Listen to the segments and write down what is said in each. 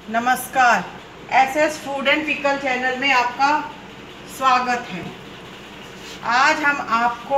नमस्कार। SS food and pickle channel में आपका स्वागत है। आज हम आपको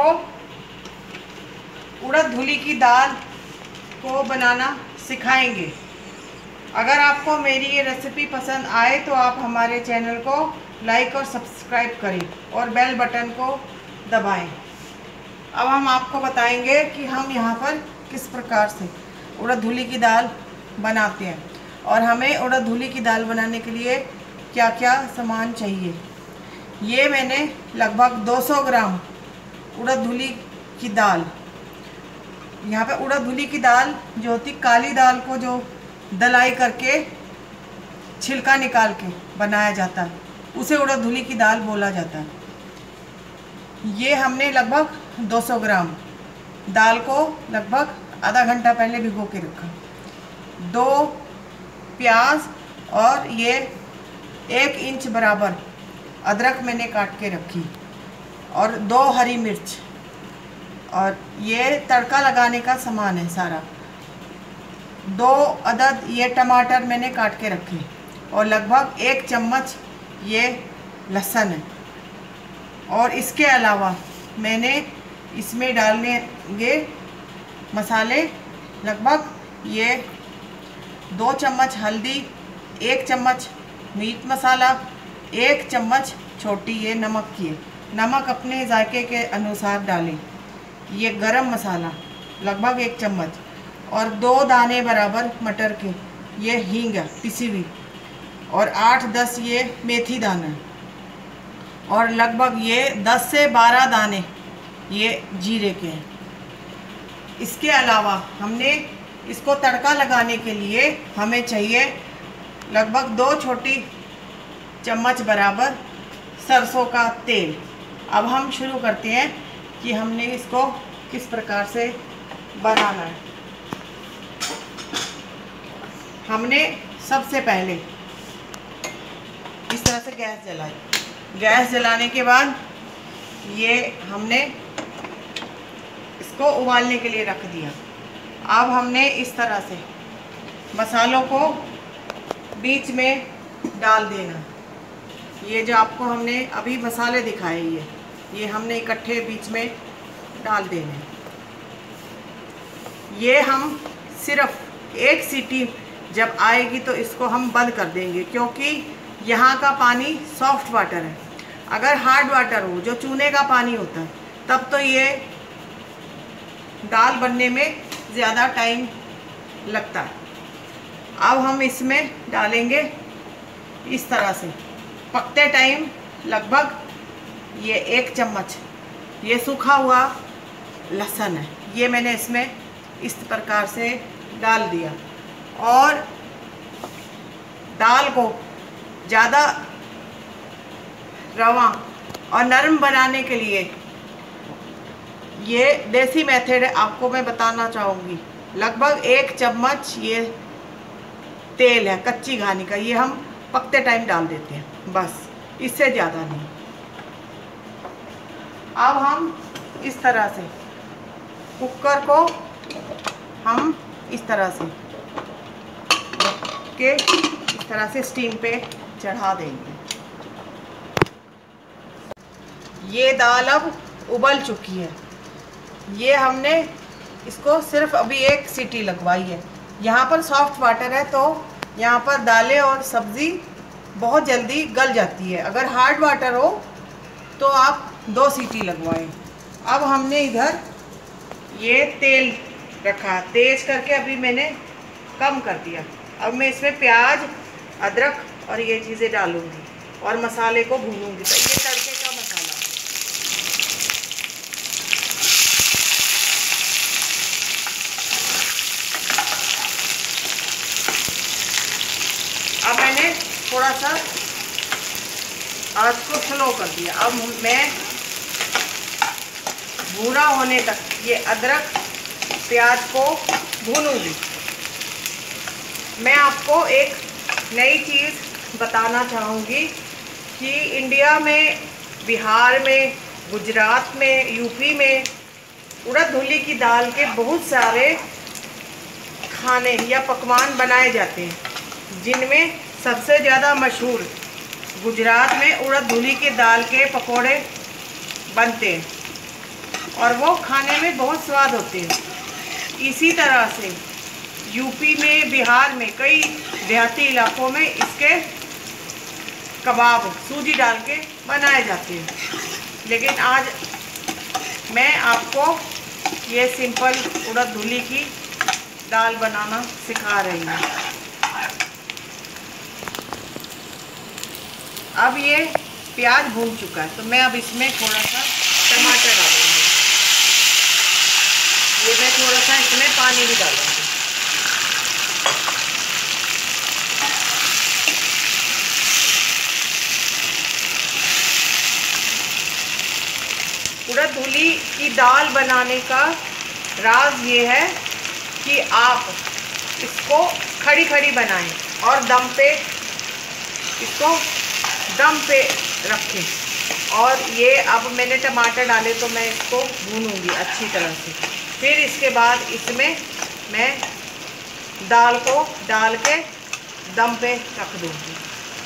उड़द धुली की दाल को बनाना सिखाएंगे। अगर आपको मेरी ये रेसिपी पसंद आए तो आप हमारे चैनल को लाइक और सब्सक्राइब करें और बेल बटन को दबाएं। अब हम आपको बताएंगे कि हम यहाँ पर किस प्रकार से उड़द धुली की दाल बनाते हैं और हमें उड़द धुली की दाल बनाने के लिए क्या क्या सामान चाहिए। ये मैंने लगभग 200 ग्राम उड़द धुली की दाल, यहाँ पे उड़द धुली की दाल जो होती काली दाल को जो दलाई करके छिलका निकाल के बनाया जाता है उसे उड़द धुली की दाल बोला जाता है। ये हमने लगभग 200 ग्राम दाल को लगभग आधा घंटा पहले भिगो के रखा। 2 प्याज और ये 1 इंच बराबर अदरक मैंने काट के रखी और 2 हरी मिर्च, और ये तड़का लगाने का सामान है सारा। 2 अदद ये टमाटर मैंने काट के रखे और लगभग 1 चम्मच ये लहसुन है। और इसके अलावा मैंने इसमें डालनेंगे मसाले, लगभग ये 2 चम्मच हल्दी, 1 चम्मच मीट मसाला, 1 चम्मच छोटी ये नमक की है। नमक अपने जायके के अनुसार डालें। ये गरम मसाला लगभग 1 चम्मच और 2 दाने बराबर मटर के ये हींग है पिसी हुई, और 8-10 ये मेथी दाना है, और लगभग ये 10 से 12 दाने ये जीरे के हैं। इसके अलावा हमने इसको तड़का लगाने के लिए हमें चाहिए लगभग 2 छोटी चम्मच बराबर सरसों का तेल। अब हम शुरू करते हैं कि हमने इसको किस प्रकार से बनाना है। हमने सबसे पहले इस तरह से गैस जलाई। गैस जलाने के बाद ये हमने इसको उबालने के लिए रख दिया। अब हमने इस तरह से मसालों को बीच में डाल देना। ये जो आपको हमने अभी मसाले दिखाए ये हमने इकट्ठे बीच में डाल देने। ये हम सिर्फ 1 सीटी जब आएगी तो इसको हम बंद कर देंगे, क्योंकि यहाँ का पानी सॉफ्ट वाटर है। अगर हार्ड वाटर हो जो चूने का पानी होता है तब तो ये दाल बनने में ज़्यादा टाइम लगता है। अब हम इसमें डालेंगे इस तरह से पकते टाइम लगभग ये 1 चम्मच ये सूखा हुआ लहसुन है, ये मैंने इसमें इस प्रकार से डाल दिया। और दाल को ज़्यादा रवा और नरम बनाने के लिए ये देसी मेथड है, आपको मैं बताना चाहूँगी। लगभग 1 चम्मच ये तेल है कच्ची घानी का, ये हम पकते टाइम डाल देते हैं, बस इससे ज़्यादा नहीं। अब हम इस तरह से कुकर को हम इस तरह से के इस तरह से स्टीम पे चढ़ा देंगे। ये दाल अब उबल चुकी है। ये हमने इसको सिर्फ अभी 1 सीटी लगवाई है। यहाँ पर सॉफ्ट वाटर है तो यहाँ पर दालें और सब्ज़ी बहुत जल्दी गल जाती है। अगर हार्ड वाटर हो तो आप 2 सीटी लगवाएं। अब हमने इधर ये तेल रखा, तेज करके अभी मैंने कम कर दिया। अब मैं इसमें प्याज, अदरक और ये चीज़ें डालूँगी और मसाले को भूनूँगी। तो ये तड़के का मसाला, अब मैंने थोड़ा सा आँच को स्लो कर दिया। अब मैं भूरा होने तक ये अदरक प्याज को भूनूंगी। मैं आपको एक नई चीज़ बताना चाहूँगी कि इंडिया में, बिहार में, गुजरात में, यूपी में उड़द धुली की दाल के बहुत सारे खाने या पकवान बनाए जाते हैं। जिनमें सबसे ज़्यादा मशहूर गुजरात में उड़द धुली की दाल के पकोड़े बनते हैं और वो खाने में बहुत स्वाद होते हैं। इसी तरह से यूपी में, बिहार में, कई देहाती इलाकों में इसके कबाब सूजी डाल के बनाए जाते हैं। लेकिन आज मैं आपको ये सिंपल उड़द धुली की दाल बनाना सिखा रही हूँ। अब ये प्याज भून चुका है तो मैं अब इसमें थोड़ा सा टमाटर डालूंगी। ये मैं थोड़ा सा इसमें पानी भी डालूंगी। उड़द धुली की दाल बनाने का राज ये है कि आप इसको खड़ी खड़ी बनाएं और इसको दम पे रखें। और ये अब मैंने टमाटर डाले तो मैं इसको भूनूंगी अच्छी तरह से। फिर इसके बाद इसमें मैं दाल को डाल के दम पे रख दूंगी।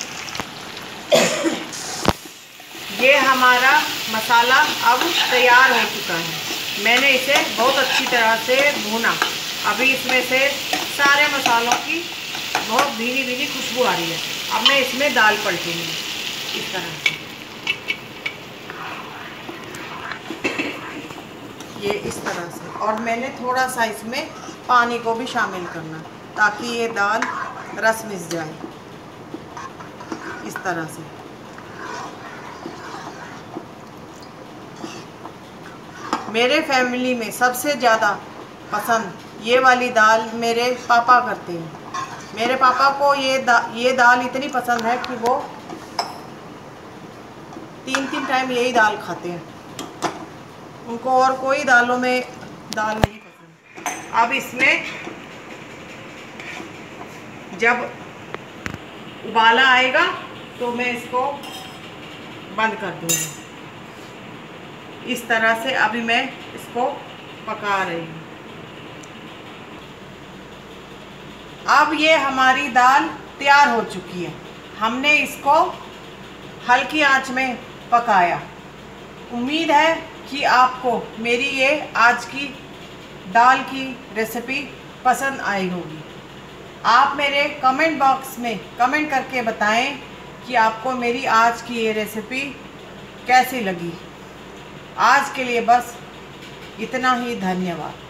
ये हमारा मसाला अब तैयार हो चुका है। मैंने इसे बहुत अच्छी तरह से भूना। अभी इसमें से सारे मसालों की बहुत भीनी भीनी खुशबू आ रही है। अब मैं इसमें दाल पलटूंगी इस तरह से। ये इस तरह से, और मैंने थोड़ा सा इसमें पानी को भी शामिल करना ताकि ये दाल रस मिस जाए इस तरह से। मेरे फैमिली में सबसे ज़्यादा पसंद ये वाली दाल मेरे पापा करते हैं। मेरे पापा को ये दाल इतनी पसंद है कि वो 3 टाइम यही दाल खाते हैं। उनको और कोई दालों में दाल नहीं पसंद। अब इसमें जब उबाला आएगा तो मैं इसको बंद कर दूँगी। इस तरह से अभी मैं इसको पका रही हूँ। अब ये हमारी दाल तैयार हो चुकी है। हमने इसको हल्की आंच में पकाया। उम्मीद है कि आपको मेरी ये आज की दाल की रेसिपी पसंद आई होगी। आप मेरे कमेंट बॉक्स में कमेंट करके बताएं कि आपको मेरी आज की ये रेसिपी कैसी लगी। आज के लिए बस इतना ही। धन्यवाद।